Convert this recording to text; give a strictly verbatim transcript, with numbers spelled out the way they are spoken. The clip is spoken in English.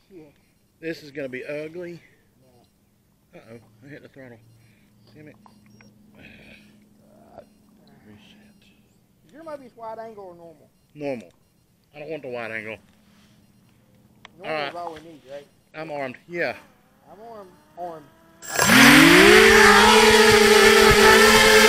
shit. This is gonna be ugly. Uh oh, I hit the throttle. Damn it. Reset. Is your Moby's wide angle or normal? Normal. I don't want the wide angle. Normal All is all we need, right? I'm armed. Yeah. I'm armed. Armed.